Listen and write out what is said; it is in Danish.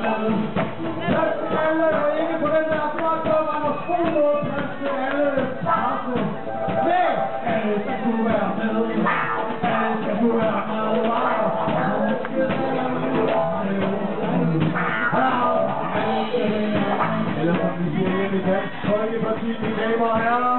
alle, der ikke på den der smartphone, var der skoleplads til alle presse. Nej, alle skal kunne være med. Alle skal kunne være med. Eller som vi siger hjemme i Dansk Folkeparti, mine damer og herrer.